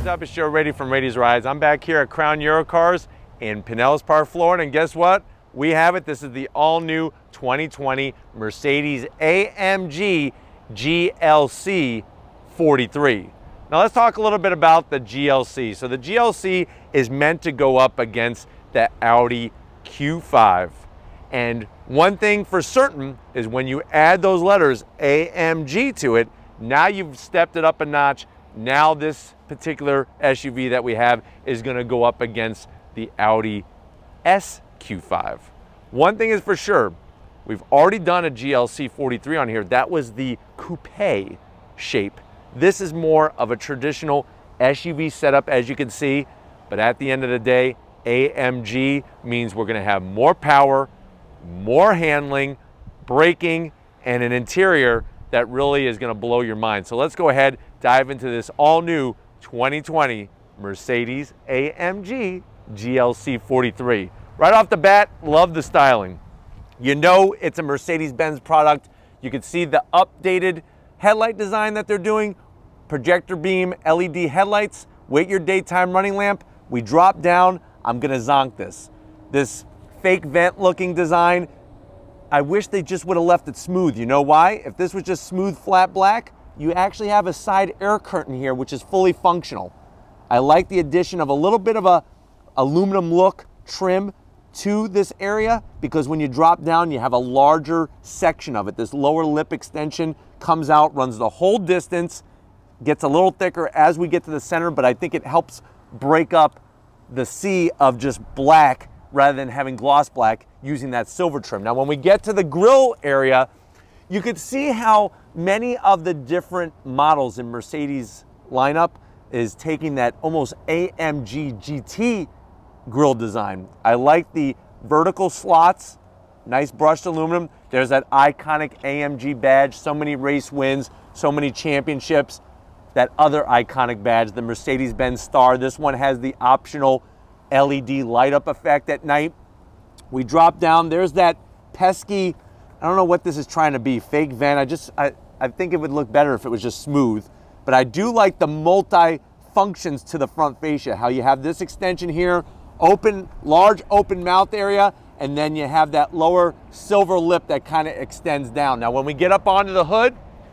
up? It's Joe Rady from Rady's Rides. I'm back here at Crown Eurocars in Pinellas Park, Florida, and guess what? We have it. This is the all-new 2020 Mercedes-AMG GLC 43. Now let's talk a little bit about the GLC. So the GLC is meant to go up against the Audi Q5. And one thing for certain is when you add those letters AMG to it, now you've stepped it up a notch. Now this particular SUV that we have is going to go up against the Audi SQ5. One thing is for sure, we've already done a GLC 43 on here. That was the coupe shape. This is more of a traditional SUV setup, as you can see, but at the end of the day, AMG means we're going to have more power, more handling, braking, and an interior that really is going to blow your mind. So let's go ahead, dive into this all-new 2020 Mercedes-AMG GLC 43. Right off the bat, love the styling. You know it's a Mercedes-Benz product. You can see the updated headlight design that they're doing. Projector beam, LED headlights, wait your daytime running lamp. We drop down, I'm gonna zonk this. This fake vent looking design, I wish they just would have left it smooth. You know why? If this was just smooth flat black, you actually have a side air curtain here, which is fully functional. I like the addition of a little bit of a aluminum look trim to this area, because when you drop down, you have a larger section of it. This lower lip extension comes out, runs the whole distance, gets a little thicker as we get to the center, but I think it helps break up the sea of just black rather than having gloss black using that silver trim. Now, when we get to the grille area, you could see how many of the different models in Mercedes lineup is taking that almost AMG GT grille design. I like the vertical slots, nice brushed aluminum. There's that iconic AMG badge, so many race wins, so many championships. That other iconic badge, the Mercedes-Benz Star. This one has the optional LED light up effect at night. We drop down, there's that pesky, I don't know what this is trying to be, fake vent. I think it would look better if it was just smooth. But I do like the multi-functions to the front fascia, how you have this extension here, open, large open mouth area, and then you have that lower silver lip that kind of extends down. Now, when we get up onto the hood,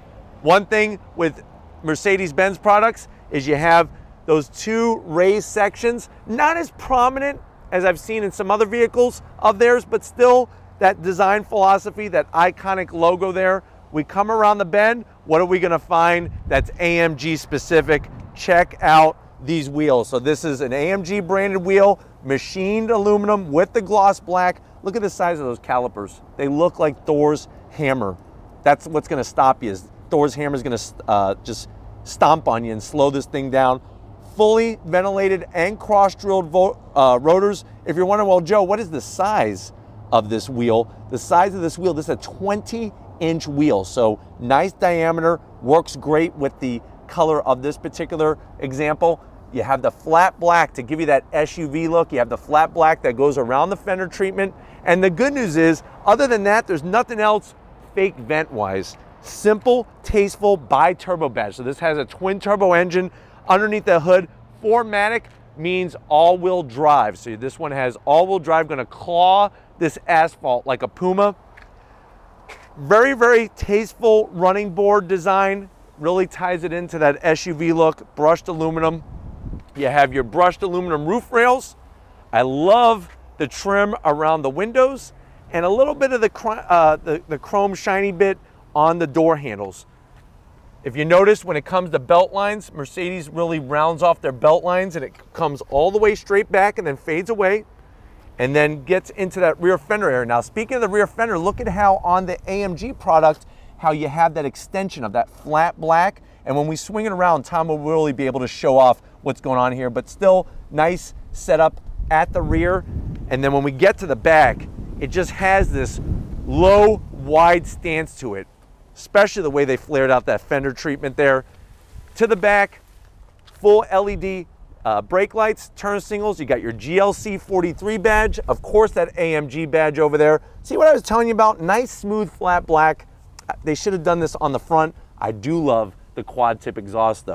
one thing with Mercedes-Benz products is you have those two raised sections, not as prominent as I've seen in some other vehicles of theirs, but still that design philosophy, that iconic logo there. We come around the bend, what are we gonna find that's AMG specific? Check out these wheels. So this is an AMG branded wheel, machined aluminum with the gloss black. Look at the size of those calipers. They look like Thor's hammer. That's what's gonna stop you, is Thor's hammer is gonna just stomp on you and slow this thing down. Fully ventilated and cross-drilled rotors. If you're wondering, well, Joe, what is the size of this wheel? The size of this wheel, this is a 20-inch wheel, so nice diameter, works great with the color of this particular example. You have the flat black to give you that SUV look. You have the flat black that goes around the fender treatment. And the good news is, other than that, there's nothing else fake vent-wise. Simple, tasteful bi-turbo badge. So this has a twin turbo engine underneath the hood. 4MATIC means all-wheel drive. So this one has all-wheel drive, gonna claw this asphalt like a Puma. Very, very tasteful running board design. Really ties it into that SUV look. Brushed aluminum. You have your brushed aluminum roof rails. I love the trim around the windows and a little bit of the chrome shiny bit on the door handles. If you notice, when it comes to belt lines, Mercedes really rounds off their belt lines and it comes all the way straight back and then fades away and then gets into that rear fender area. Now, speaking of the rear fender, look at how on the AMG product, how you have that extension of that flat black. And when we swing it around, Tom will really be able to show off what's going on here, but still nice setup at the rear. And then when we get to the back, it just has this low, wide stance to it, especially the way they flared out that fender treatment there. To the back, full LED brake lights, turn signals. You got your GLC 43 badge, of course that AMG badge over there. See what I was telling you about? Nice, smooth, flat black. They should have done this on the front. I do love the quad tip exhaust though.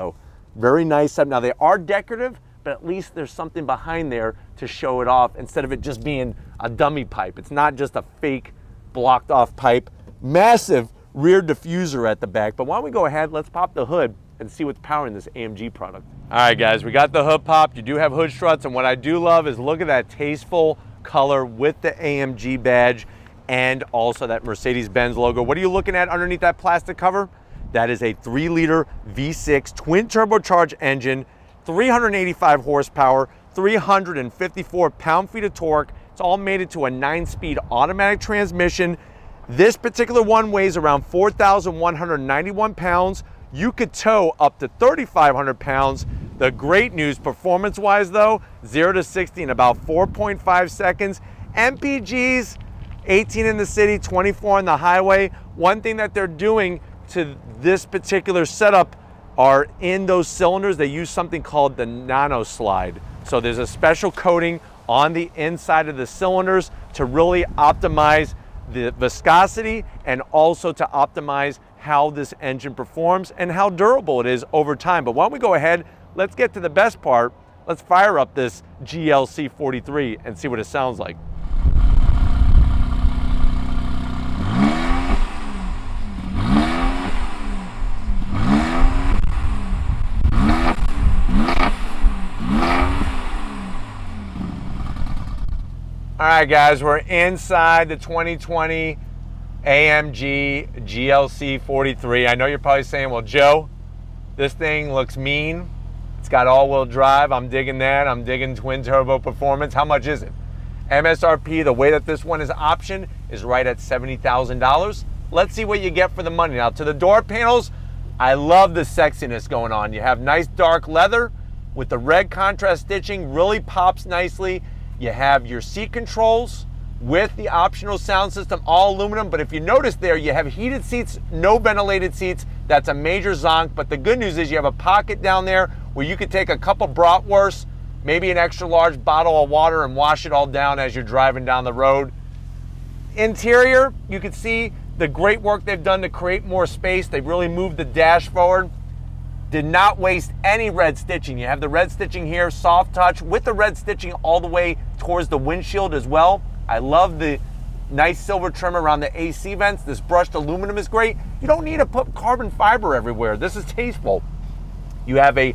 Very nice. Now they are decorative, but at least there's something behind there to show it off instead of it just being a dummy pipe. It's not just a fake blocked off pipe. Massive rear diffuser at the back. But why don't we go ahead, let's pop the hood and see what's powering this AMG product. All right, guys, we got the hood popped. You do have hood struts, and what I do love is look at that tasteful color with the AMG badge and also that Mercedes-Benz logo. What are you looking at underneath that plastic cover? That is a 3-liter V6 twin turbocharged engine, 385 horsepower, 354 pound-feet of torque. It's all mated to a 9-speed automatic transmission. This particular one weighs around 4,191 pounds. You could tow up to 3,500 pounds. The great news performance-wise though, 0 to 60 in about 4.5 seconds. MPGs, 18 in the city, 24 on the highway. One thing that they're doing to this particular setup are in those cylinders, they use something called the Nano Slide. So there's a special coating on the inside of the cylinders to really optimize the viscosity and also to optimize how this engine performs and how durable it is over time. But why don't we go ahead, let's get to the best part. Let's fire up this GLC 43 and see what it sounds like. All right, guys, we're inside the 2020 AMG GLC 43. I know you're probably saying, well, Joe, this thing looks mean. It's got all-wheel drive. I'm digging that. I'm digging twin turbo performance. How much is it? MSRP, the way that this one is optioned, is right at $70,000. Let's see what you get for the money. Now, to the door panels, I love the sexiness going on. You have nice dark leather with the red contrast stitching, really pops nicely. You have your seat controls with the optional sound system, all aluminum. But if you notice there, you have heated seats, no ventilated seats. That's a major zonk. But the good news is you have a pocket down there where you could take a cup of bratwurst, maybe an extra large bottle of water, and wash it all down as you're driving down the road. Interior, you can see the great work they've done to create more space. They've really moved the dash forward. Did not waste any red stitching. You have the red stitching here, soft touch, with the red stitching all the way towards the windshield as well. I love the nice silver trim around the AC vents. This brushed aluminum is great. You don't need to put carbon fiber everywhere. This is tasteful. You have a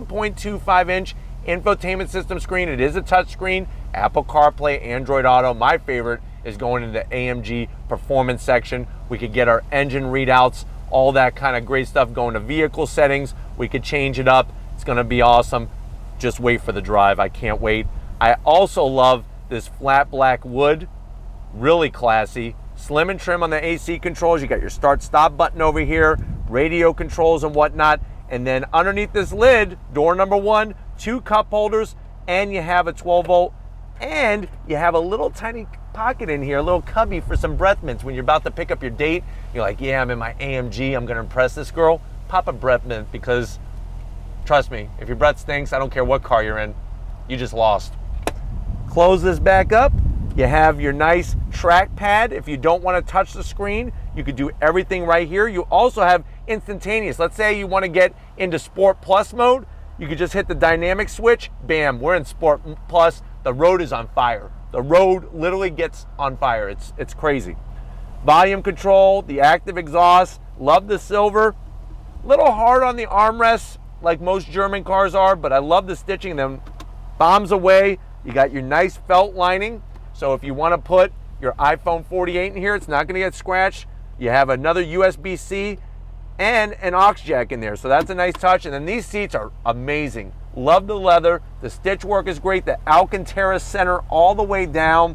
10.25-inch infotainment system screen. It is a touch screen. Apple CarPlay, Android Auto. My favorite is going into the AMG performance section. We could get our engine readouts, all that kind of great stuff, going to vehicle settings. We could change it up. It's gonna be awesome. Just wait for the drive. I can't wait. I also love this flat black wood, really classy. Slim and trim on the AC controls. You got your start stop button over here, radio controls and whatnot. And then underneath this lid, door number 1, 2 cup holders, and you have a 12-volt, and you have a little tiny pocket in here, a little cubby for some breath mints. When you're about to pick up your date, you're like, yeah, I'm in my AMG, I'm gonna impress this girl. Pop a breath mint, because trust me, if your breath stinks, I don't care what car you're in, you just lost. Close this back up. You have your nice trackpad. If you don't want to touch the screen, you could do everything right here. You also have instantaneous. Let's say you want to get into Sport Plus mode. You could just hit the dynamic switch. Bam, we're in Sport Plus. The road is on fire. The road literally gets on fire. It's crazy. Volume control, the active exhaust. Love the silver. Little hard on the armrests like most German cars are, but I love the stitching. Them bombs away. You got your nice felt lining. So if you want to put your iPhone 48 in here, it's not going to get scratched. You have another USB-C and an aux jack in there. So that's a nice touch. And then these seats are amazing. Love the leather. The stitch work is great. The Alcantara center all the way down.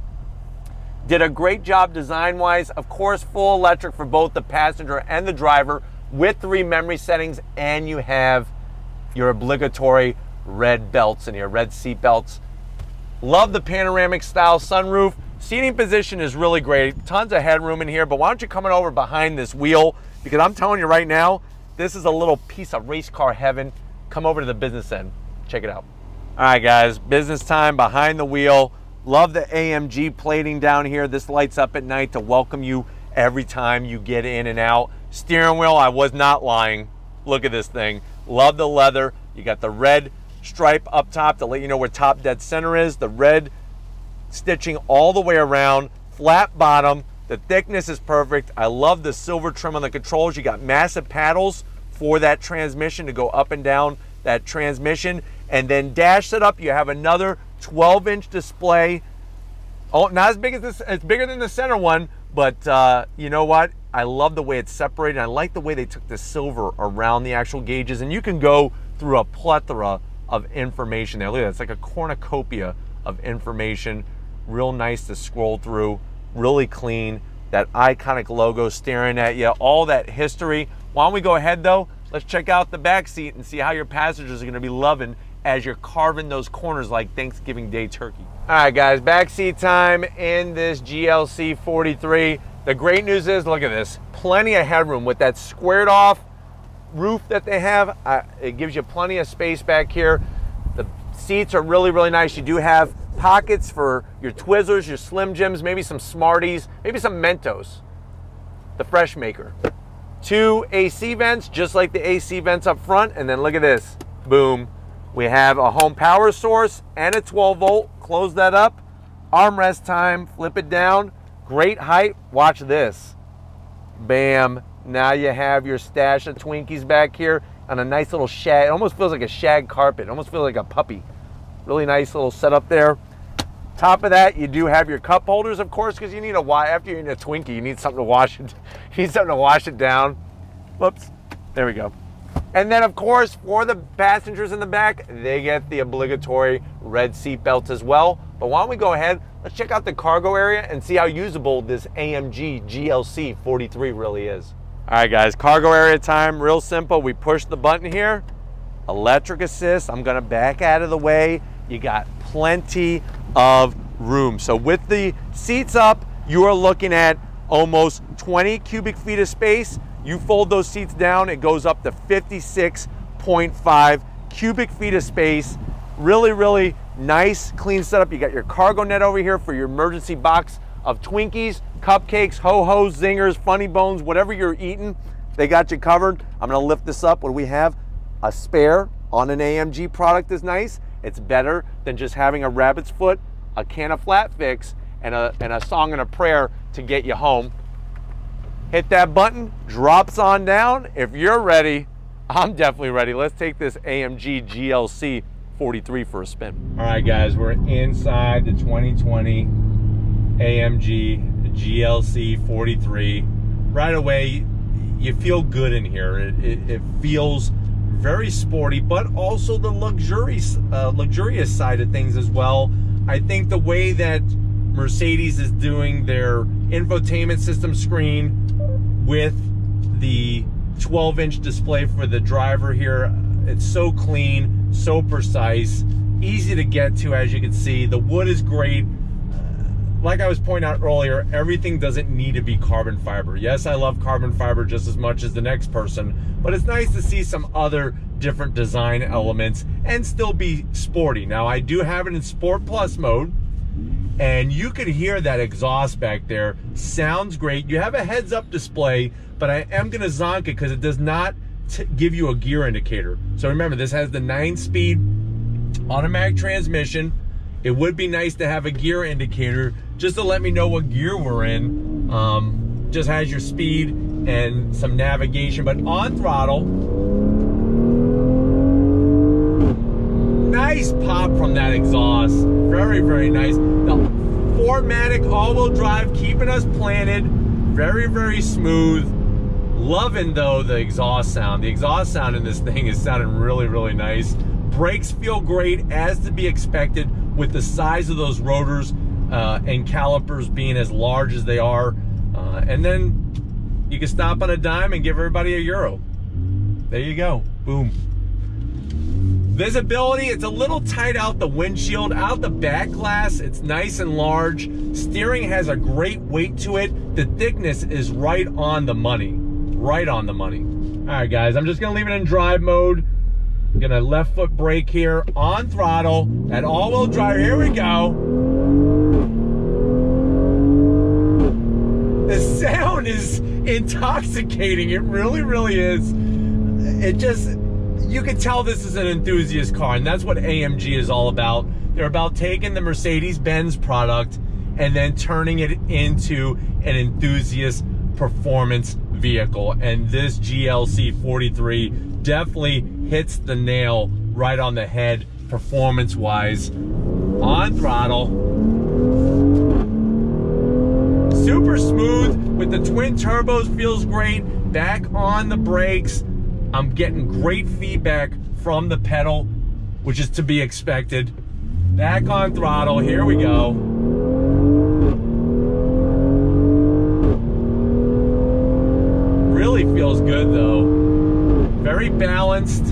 Did a great job design-wise. Of course, full electric for both the passenger and the driver with 3 memory settings. And you have your obligatory red belts in here, red seat belts. Love the panoramic style sunroof. Seating position is really great. Tons of headroom in here, but why don't you come on over behind this wheel? Because I'm telling you right now, this is a little piece of race car heaven. Come over to the business end. Check it out. All right, guys, business time behind the wheel. Love the AMG plating down here. This lights up at night to welcome you every time you get in and out. Steering wheel, I was not lying. Look at this thing. Love the leather. You got the red stripe up top to let you know where top dead center is. The red stitching all the way around. Flat bottom. The thickness is perfect. I love the silver trim on the controls. You got massive paddles for that transmission to go up and down that transmission. And then dash setup, you have another 12-inch display. Oh, not as big as this. It's bigger than the center one, but you know what? I love the way it's separated. I like the way they took the silver around the actual gauges, and you can go through a plethora of information there. Look at that. It's like a cornucopia of information. Real nice to scroll through. Really clean. That iconic logo staring at you. All that history. Why don't we go ahead though? Let's check out the back seat and see how your passengers are going to be loving as you're carving those corners like Thanksgiving Day turkey. All right, guys, back seat time in this GLC 43. The great news is, look at this, plenty of headroom with that squared off roof that they have. It gives you plenty of space back here. The seats are really, really nice. You do have pockets for your Twizzlers, your Slim Jims, maybe some Smarties, maybe some Mentos, the Fresh Maker. 2 AC vents, just like the AC vents up front, and then look at this, boom. We have a home power source and a 12 volt. Close that up. Armrest time, flip it down. Great height. Watch this. Bam. Now you have your stash of Twinkies back here on a nice little shag. It almost feels like a shag carpet. It almost feels like a puppy. Really nice little setup there. Top of that, you do have your cup holders, of course, because you need after you're in a Twinkie, you need something to wash it. You need something to wash it down. Whoops. There we go. And then, of course, for the passengers in the back, they get the obligatory red seat belts as well. But why don't we go ahead, let's check out the cargo area and see how usable this AMG GLC 43 really is. All right, guys, cargo area time, real simple. We push the button here, electric assist. I'm gonna back out of the way. You got plenty of room. So with the seats up, you are looking at almost 20 cubic feet of space. You fold those seats down, it goes up to 56.5 cubic feet of space. Really, really nice, clean setup. You got your cargo net over here for your emergency box of Twinkies, cupcakes, ho-hos, zingers, funny bones, whatever you're eating, they got you covered. I'm gonna lift this up. What do we have? A spare on an AMG product is nice. It's better than just having a rabbit's foot, a can of Flat Fix, and a song and a prayer to get you home. Hit that button, drops on down. If you're ready, I'm definitely ready. Let's take this AMG GLC 43 for a spin. All right, guys, we're inside the 2020 AMG GLC 43. Right away, you feel good in here. It feels very sporty, but also the luxurious side of things as well. I think the way that Mercedes is doing their infotainment system screen with the 12-inch display for the driver here, it's so clean, so precise, easy to get to. As you can see, the wood is great. Like I was pointing out earlier, everything doesn't need to be carbon fiber. Yes, I love carbon fiber just as much as the next person, but it's nice to see some other different design elements and still be sporty. Now, I do have it in Sport Plus mode, and you could hear that exhaust back there. Sounds great. You have a heads-up display, but I am going to zonk it because it does not give you a gear indicator. So remember, this has the 9-speed automatic transmission. It would be nice to have a gear indicator just to let me know what gear we're in. Just has your speed and some navigation, but on throttle, nice pop from that exhaust. Very, very nice. The 4MATIC all-wheel drive, keeping us planted. Very, very smooth. Loving, though, the exhaust sound. The exhaust sound in this thing is sounding really, really nice. Brakes feel great, as to be expected, with the size of those rotors and calipers being as large as they are. And then you can stop on a dime and give everybody €1. There you go. Boom. Visibility, it's a little tight out the windshield. Out the back glass, it's nice and large. Steering has a great weight to it. The thickness is right on the money. Right on the money. All right, guys, I'm just gonna leave it in drive mode. I'm gonna left foot brake here on throttle. That all-wheel drive, here we go. The sound is intoxicating. It really, really is. it just, you can tell this is an enthusiast car, and that's what AMG is all about. They're about taking the Mercedes-Benz product and then turning it into an enthusiast performance vehicle. And this GLC 43 definitely hits the nail right on the head performance-wise. On throttle. Super smooth with the twin turbos, feels great. Back on the brakes, I'm getting great feedback from the pedal, which is to be expected. Back on throttle, here we go. Really feels good though. Very balanced.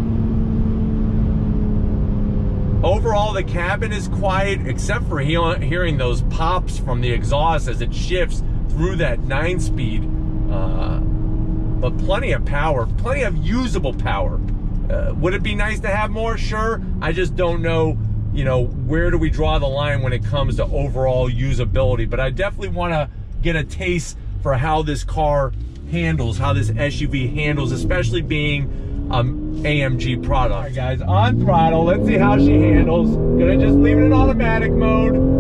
Overall, the cabin is quiet, except for hearing those pops from the exhaust as it shifts through that 9-speed. But plenty of power, plenty of usable power. Would it be nice to have more? Sure. I just don't know, you know, where do we draw the line when it comes to overall usability. But I definitely want to get a taste for how this car handles, how this SUV handles, especially being AMG product. All right, guys, on throttle. Let's see how she handles. Gonna just leave it in automatic mode.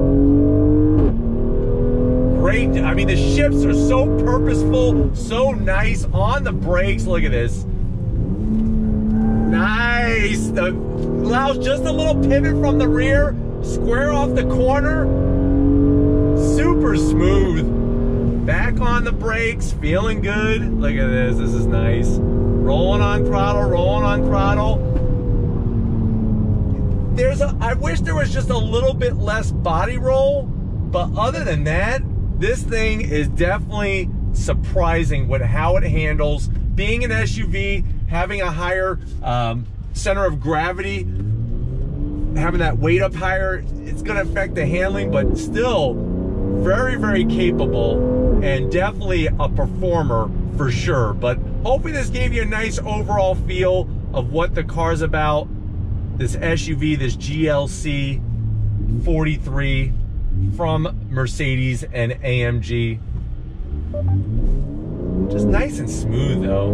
Great. I mean, the shifts are so purposeful, so nice. On the brakes, look at this. Nice. Allows just a little pivot from the rear, square off the corner. Super smooth. Back on the brakes, feeling good. Look at this. This is nice. Rolling on throttle, rolling on throttle. I wish there was just a little bit less body roll, but other than that, this thing is definitely surprising with how it handles. Being an SUV, having a higher center of gravity, having that weight up higher, it's gonna affect the handling, but still very, very capable and definitely a performer for sure. But hopefully this gave you a nice overall feel of what the car's about. This SUV, this GLC 43 from Mercedes and AMG. Just nice and smooth though.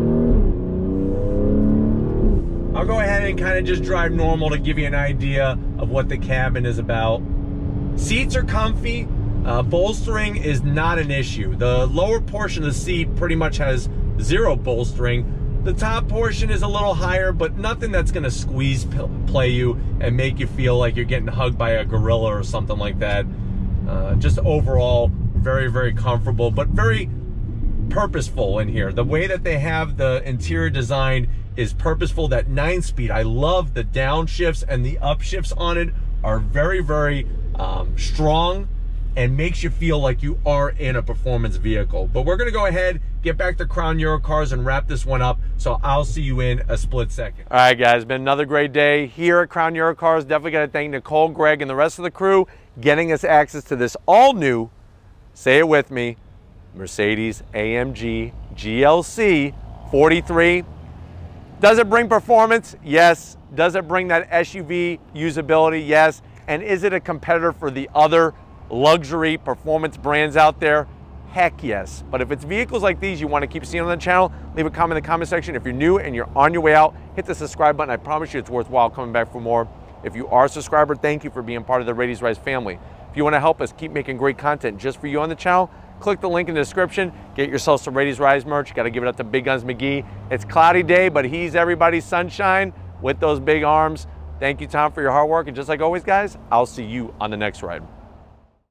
I'll go ahead and kind of just drive normal to give you an idea of what the cabin is about. Seats are comfy. Bolstering is not an issue. The lower portion of the seat pretty much has zero bolstering. The top portion is a little higher, but nothing that's gonna squeeze play you and make you feel like you're getting hugged by a gorilla or something like that. Just overall, very, very comfortable, but very purposeful in here. The way that they have the interior design is purposeful. That 9-speed, I love the downshifts and the upshifts on it are very, very strong and makes you feel like you are in a performance vehicle. But we're gonna go ahead, get back to Crown Eurocars and wrap this one up. So I'll see you in a split second. All right, guys, been another great day here at Crown Eurocars. Definitely gotta thank Nicole, Greg, and the rest of the crew getting us access to this all new, say it with me, Mercedes AMG GLC 43. Does it bring performance? Yes. Does it bring that SUV usability? Yes. And is it a competitor for the other luxury performance brands out there? Heck yes. But if it's vehicles like these you want to keep seeing on the channel, leave a comment in the comment section. If you're new and you're on your way out, hit the subscribe button. I promise you it's worthwhile coming back for more. If you are a subscriber, thank you for being part of the Radies Rise family. If you want to help us keep making great content just for you on the channel, click the link in the description. Get yourself some Radies Rise merch. Got to give it up to Big Guns McGee. It's a cloudy day, but he's everybody's sunshine with those big arms. Thank you, Tom, for your hard work. And just like always, guys, I'll see you on the next ride.